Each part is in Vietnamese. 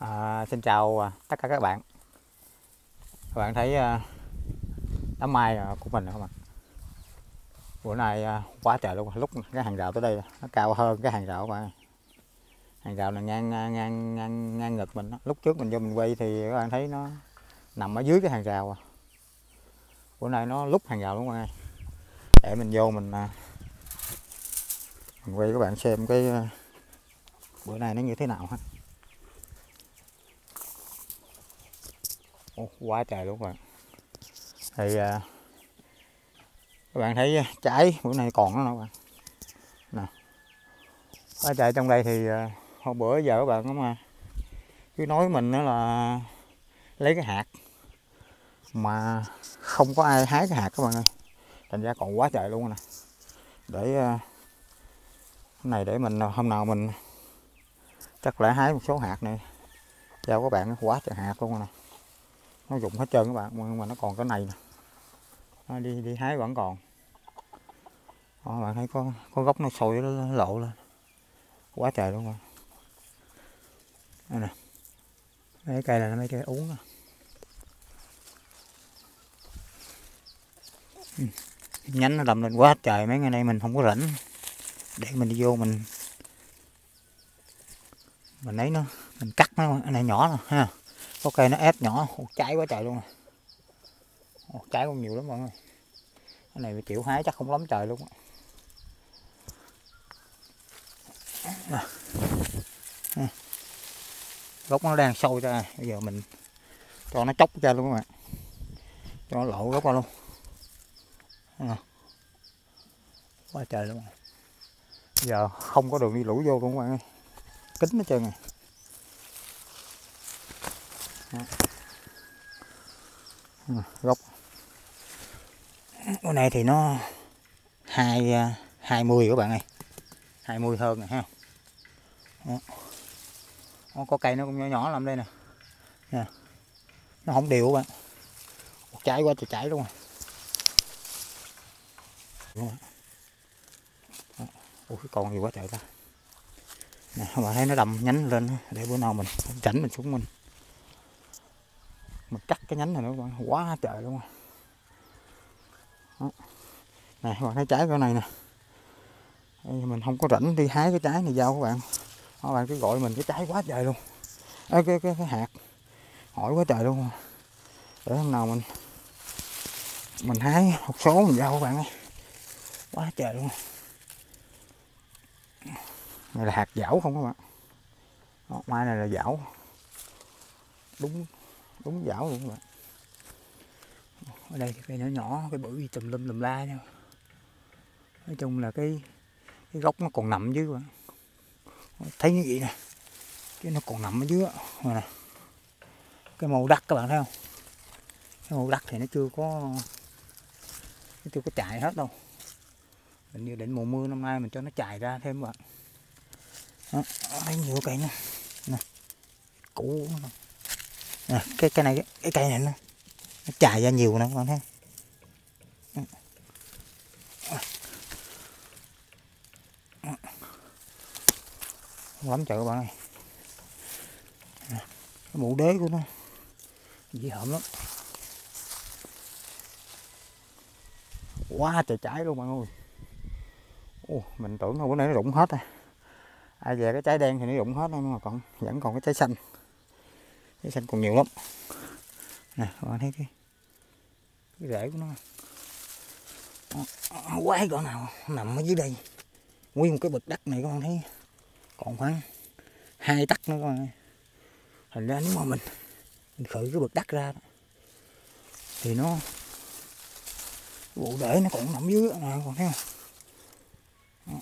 Xin chào tất cả các bạn. Các bạn thấy đám mai của mình không ạ? Bữa nay quá trời luôn. Lúc cái hàng rào tới đây nó cao hơn cái hàng rào các bạn. Hàng rào này ngang ngực mình đó. Lúc trước mình vô mình quay thì các bạn thấy nó nằm ở dưới cái hàng rào. Bữa nay nó lúc hàng rào luôn các bạn. Để mình vô mình quay các bạn xem cái bữa nay nó như thế nào ha. Quá trời luôn các bạn. Thì các bạn thấy trái bữa nay còn đó các bạn. Nè. Quá trời trong đây thì hôm bữa giờ các bạn cũng cứ nói mình đó là lấy cái hạt mà không có ai hái cái hạt các bạn ơi. Thành ra còn quá trời luôn nè. Để cái này để mình hôm nào mình chắc lại hái một số hạt này cho các bạn. Quá trời hạt luôn nè. Nó rụng hết trơn các bạn, mà nó còn cái này nè. Đi hái vẫn còn. Các bạn thấy có gốc nó sôi nó lộ lên. Quá trời luôn rồi. Đây nè. Mấy cây này là mấy cây uống nè. Nhánh nó đâm lên quá trời. Mấy ngày nay mình không có rảnh để mình đi vô mình lấy nó, mình cắt nó. Cái này nhỏ nè ha, có cây nó ép nhỏ. Trái quá trời luôn. Trái cũng nhiều lắm mọi người. Cái này chịu hái chắc không lắm trời luôn. Gốc nó đang sôi ra, bây giờ mình cho nó chóc ra luôn các bạn, cho nó lộ gốc ra luôn. Quá trời luôn. Giờ không có đường đi lũ vô luôn các bạn ơi, kín hết trơn này. Gốc cái này thì nó 20 các bạn ơi, 20 hơn này ha. Có cây nó cũng nhỏ nhỏ làm đây nè. Nó không đều các bạn. Trái quá trời trái luôn rồi. Ủa, còn gì quá trời ta. Nè, các bạn thấy nó đầm nhánh lên để bữa nào mình rảnh mình xuống mình cắt cái nhánh này nữa các bạn. Quá trời luôn rồi. Nè các bạn thấy trái cái này nè. Mình không có rảnh đi hái cái trái này giao các bạn. Các bạn cứ gọi mình cái trái quá trời luôn. Cái hạt hỏi quá trời luôn. Để hôm nào mình hái một số mình giao các bạn ơi. Quá trời luôn. Này là hạt dảo không các bạn. Đó, mai này là dảo. Đúng dảo luôn các bạn. Ở đây thì cây nhỏ nhỏ, cái bự tùm lum la nha. Nói chung là cái gốc nó còn nằm dưới các bạn. Thấy như vậy nè. Chứ nó còn nằm ở dưới rồi nè. Cái màu đất các bạn thấy không? Cái màu đất thì nó chưa có chài hết đâu. Mình như định mùa mưa năm nay mình cho nó chài ra thêm các bạn. Đó, thấy nhiều cây nha. Nè. Củ nè, cái này cái cây này nó chài ra nhiều nè các bạn thấy. Lắm trời các bạn ơi. Cái bộ đế của nó dễ hợm lắm. Quá trời trái luôn bạn ơi. Mình tưởng là bữa nay nó rụng hết rồi. Về cái trái đen thì nó rụng hết nhưng mà vẫn còn cái trái xanh. Trái xanh còn nhiều lắm. Nè các bạn thấy cái rễ của nó. Quái cỡ nào nằm ở dưới đây. Nguyên một cái bực đất này các bạn thấy còn khoảng 2 tấc nữa các bạn ơi. Thành ra nếu mà mình khử cái bực đất ra đó, thì nó bộ rễ nó còn nằm dưới nè, còn thấy không?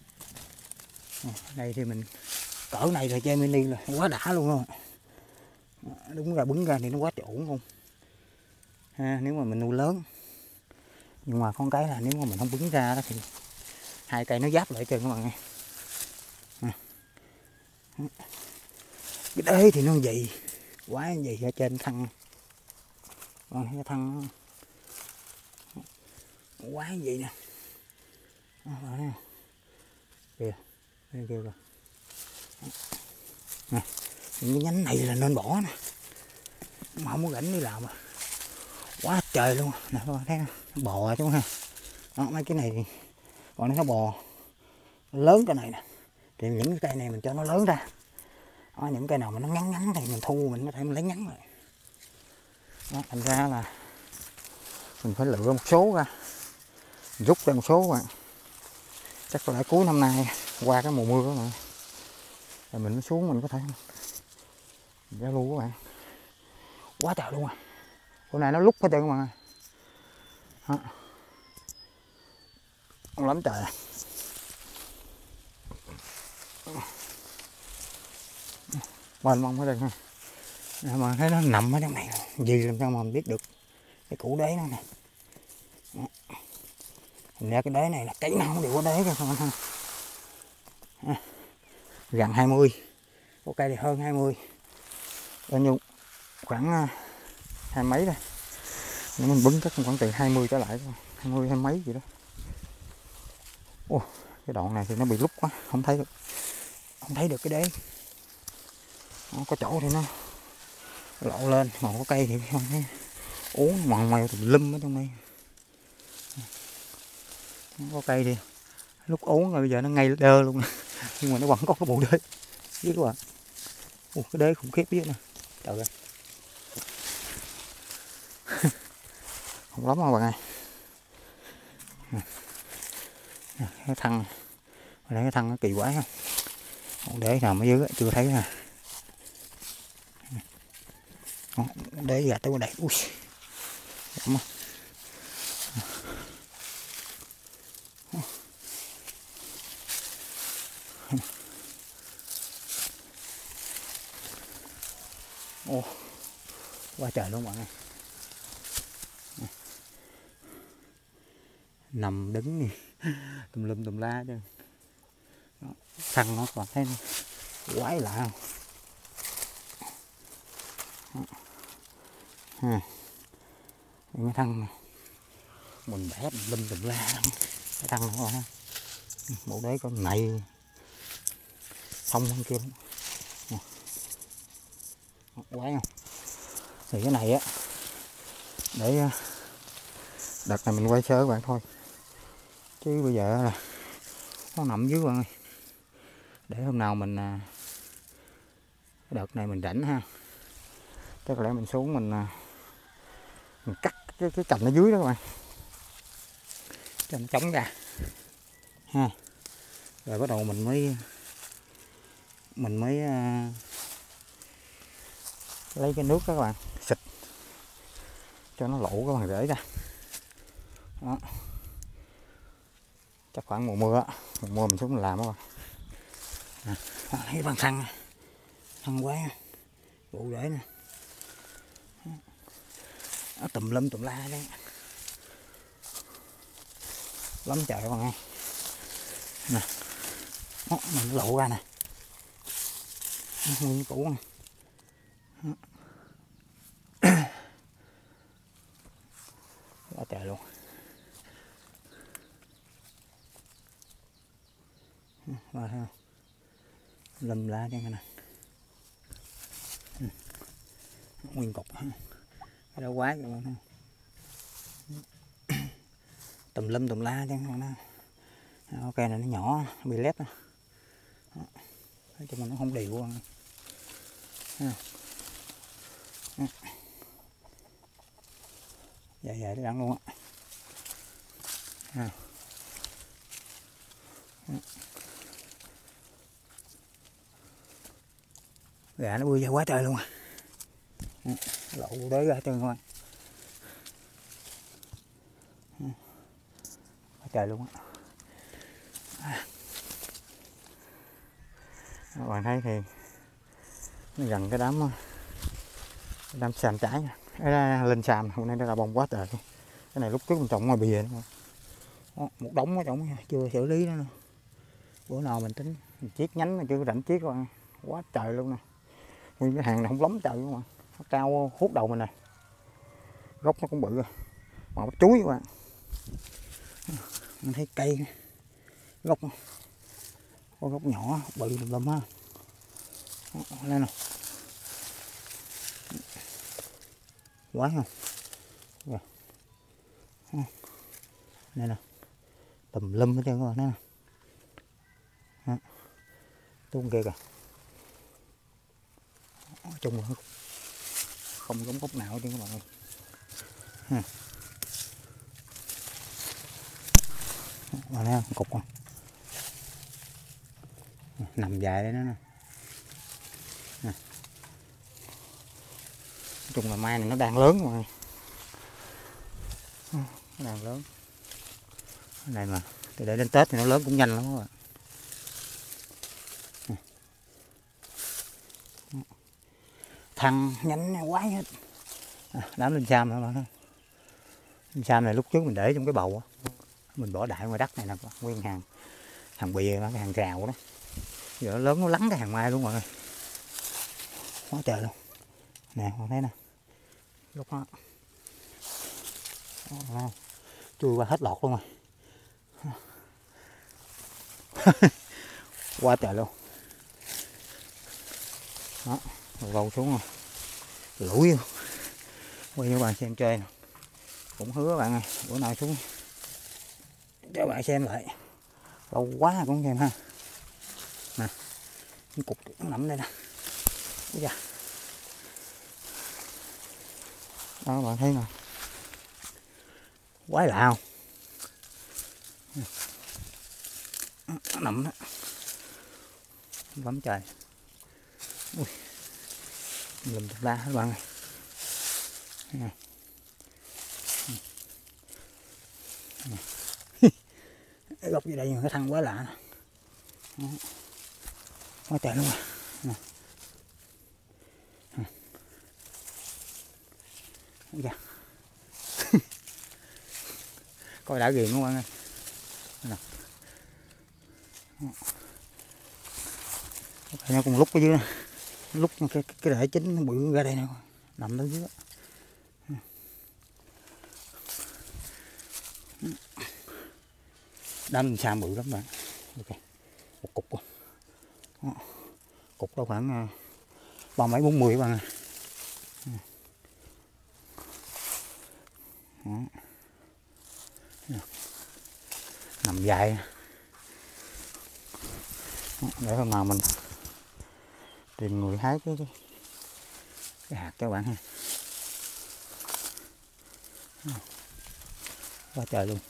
Đây thì mình cỡ này là chơi mini là quá đã luôn rồi. Đúng ra bứng ra thì nó quá trời ổn không ha, nếu mà mình nuôi lớn. Nhưng mà con cái là nếu mà mình không bứng ra đó thì hai cây nó giáp lại trơn các bạn nghe. Cái đế thì nó gì quá gì ở trên thân. Cái thân quá gì nè. Kìa, đây kêu rồi. Nè, Những cái nhánh này là nên bỏ nè, mà không có rảnh đi làm à. Quá trời luôn nè các bạn thấy không? Bò chứ ha. Đó, mấy cái này còn nó bò lớn cái này nè, thì những cái cây này mình cho nó lớn ra. Đó, những cây nào mà nó ngắn ngắn thì mình thu mình có thể mình lấy ngắn lại. Đó, thành ra là mình phải lựa một số ra, rút ra một số bạn. Chắc có lẽ cuối năm nay qua cái mùa mưa đó mà, rồi mình mới xuống mình có thể giao lưu các bạn. Quá trời luôn à, bữa nay nó lúc hết trơn mà. Không lắm trời. Mênh mông hết trơn ha. Mà thấy nó nằm ở trong này gì làm sao mà mình biết được cái củ đế nó nè. Thành ra cái đế này là cái nào cũng đều có đế các bạn ha. Gần 20, có cây thì hơn 20, bao nhiêu khoảng 20 mấy đây. Nếu mình bứng chắc khoảng từ 20 trở lại, 20 hay mấy gì đó. Ồ, cái đoạn này thì nó bị lúc quá, không thấy được cái đế. Đó, có chỗ thì nó lộ lên, mà có cây thì không thấy uống mòn mèo tùm lum ở trong đây. Có cây thì lúc uống rồi bây giờ nó ngay đơ luôn, nhưng mà nó vẫn có cái bộ đế biết các bạn. Ồ, cái đế khủng khiếp biết nè, trời ơi. Không lắm đâu bạn ơi. Cái thân, cái thân nó kỳ quái không? Còn đế nào ở dưới chưa thấy nè. Đế gạt tới đây, ui, ô, quá trời luôn bạn ơi. Nằm đứng đi tùm lum tùm la chứ. Thân nó còn thấy quái lạ không? Ha. Cái thân mình bẻ tùm lum tùm la cái thân nó ha. Bộ đấy con này thông hơn kia quái không? Thì cái này á, để đợt này mình quay sơ các bạn thôi, chứ bây giờ là nó nằm dưới bạn ơi. Để hôm nào mình đợt này mình rảnh ha, chắc lẽ mình xuống mình cắt cái cành ở dưới đó các bạn, cho nó chống ra ha. Rồi bắt đầu mình mới lấy cái nước đó các bạn, xịt cho nó lộ cái bằng rễ ra. Đó. Chắc khoảng mùa mưa mình xuống mình làm đó bạn. Thấy bằng thân quá, bộ rễ nè, nó tùm lum tùm la đấy, lắm trời các bạn ơi. Nè, mình lộ ra nè, nguyên củ nè. Quá trời luôn. Rồi ha, lùm la cho nè, nguyên cục ha, cái đó quá rồi ha, tùm lum tùm la cho nó. Ok này nó nhỏ bị lép á, nói chung là nó không đều ha. Vậy nó đắng luôn á. Gà nó bươi ra quá trời luôn à. Lộ đới ra chân thôi. Quá trời luôn á. Các bạn thấy thì nó gần cái đám xàm trái nha. Lên xàm hôm nay nó ra bông quá trời luôn. Cái này lúc trước mình trồng ngoài bìa nữa. Đó, một đống ở trong chưa xử lý nữa nè. Bữa nào mình tính mình chiết nhánh mà chưa rảnh chiết các bạn. Quá trời luôn nè. Nguyên cái hàng này không lắm trời luôn mà. Nó cao hút đầu mình nè. Gốc nó cũng bự rồi. Mà bắp chuối các bạn. Mình thấy cây gốc có gốc nhỏ bự lùm ha. Đây nè. Quá không. Rồi. Đây nè, tùm lum hết trơn các bạn thấy nè. Tung kia kìa. Nói chung là không giống gốc nào hết trơn các bạn ơi. Mà thấy không, cục không? Nằm dài đấy đó nè. Nói chung là mai này nó đang lớn mà. Nó đang lớn. Cái này mà từ đây đến Tết thì nó lớn cũng nhanh lắm các bạn. Thằng nhanh quá hết. Đám linh sam nữa bạn. Linh sam này lúc trước mình để trong cái bầu á, mình bỏ đại ngoài đất này nè, nguyên hàng bìa, cái hàng rào đó. Giờ nó lớn nó lắng cái hàng mai luôn mọi người. Quá trời luôn. Nè, con thấy nè. Lúc đó. Chui qua hết lọt luôn rồi. Quá trời luôn. Đó, gầu xuống rồi. Lủi vô. Quay cho các bạn xem chơi nè. Cũng hứa bạn ơi, bữa nào xuống cho bạn xem lại. Lâu quá cũng xem ha. Nè, cái cục nó nằm đây nè. Ôi da. Đó bạn thấy nè. Quái lạ không? Nó nằm đó. Lắm trời. Ui. Lùm tùm la hết bạn ơi. Cái gốc dưới đây cái thằng quá lạ. Quá trời luôn rồi. Dạ. Coi đã ghiền luôn bạn ơi. Nó còn lúc ở dưới nè. Lúc cái rễ chính nó bự ra đây nè, nằm ở dưới. Đám sam bự lắm bạn. Ok. Một cục đó. Cục đó khoảng 30 40 bạn ơi. Nằm dài. Để hôm nào mình tìm người hái cái hạt cho bạn ha. Quá trời luôn.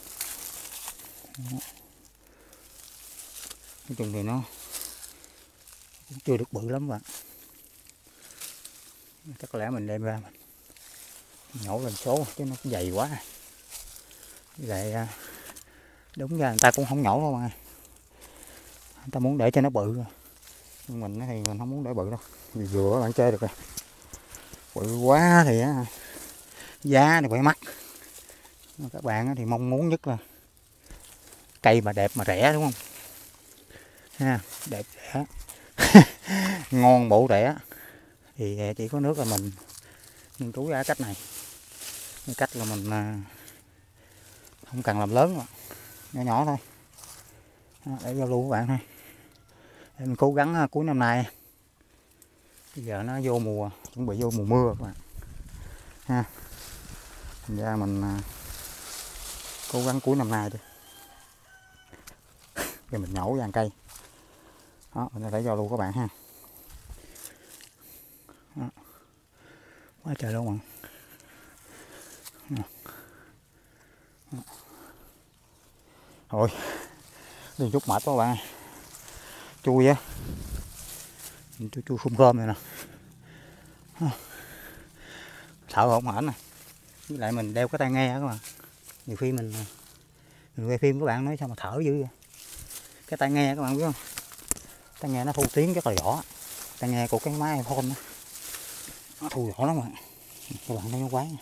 Nói chung thì nó cũng chưa được bự lắm bạn. Chắc có lẽ mình đem ra mình nhổ lên số chứ nó cũng dày quá. Vậy đúng ra người ta cũng không nhổ đâu mà. Người ta muốn để cho nó bự. Nhưng mình thì mình không muốn để bự đâu. Vì vừa bạn chơi được rồi. Bự quá thì giá thì phải mắc. Các bạn thì mong muốn nhất là cây mà đẹp mà rẻ đúng không? Ha, đẹp rẻ. Ngon bổ rẻ. Thì chỉ có nước là mình nghiên cứu ra cách này. Cái cách là mình không cần làm lớn mà nhỏ nhỏ thôi. Đó, để giao lưu với bạn thôi. Để mình cố gắng cuối năm nay. Bây giờ nó vô mùa, chuẩn bị vô mùa mưa các bạn. Ha. Thành ra mình cố gắng cuối năm nay đi. Rồi mình nhổ ra cây. Đó, mình phải giao lưu các bạn ha. Đó. Quá trời luôn bạn. Rồi, đi chút mệt quá bạn. Chui á. Chui khum rơm này nè. Sợ hổn hển nè. Với lại mình đeo cái tai nghe các bạn. Nhiều khi mình quay phim các bạn nói sao mà thở dữ vậy. Cái tai nghe các bạn biết không? Tai nghe nó thu tiếng rất là rõ. Tai nghe của cái máy iPhone đó. Nó thu rõ lắm bạn. Các bạn thấy nó quái.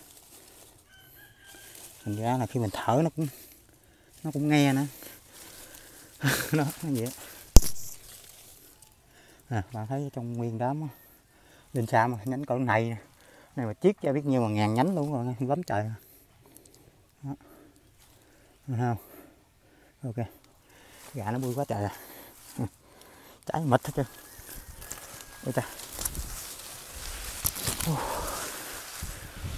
Thành ra là khi mình thở nó cũng nghe nữa. Nó vậy. À, bạn thấy trong nguyên đám linh sam nhánh cỡ này này mà chiết cho biết nhiêu mà ngàn nhánh luôn rồi, lắm trời. Đó. Được không? Ok. Gà nó bươi quá trời à. Trái mịt hết trơn. Ôi trời.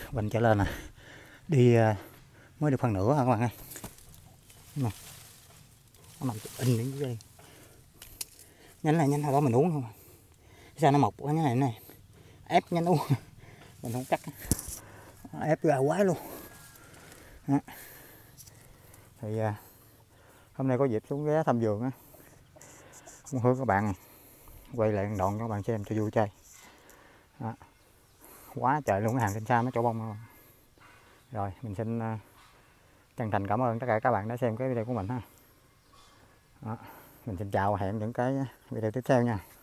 Bình trở lên nè, đi mới được phân nửa hả các bạn ơi. Nè, nó nằm in đến dưới đây. Nhánh này nhánh hồi đó mình uống không? Sao nó mọc quá nhánh này ép nhánh uống mình không chắc, ép ra quá luôn. Đó. Thì hôm nay có dịp xuống ghé thăm vườn á, muốn hướng các bạn quay lại đoạn cho các bạn xem cho vui chơi. Đó. Quá trời luôn, cái hàng trên xa nó chỗ bông luôn. Rồi mình xin chân thành cảm ơn tất cả các bạn đã xem cái video của mình ha. Đó. Mình xin chào và hẹn những cái video tiếp theo nha.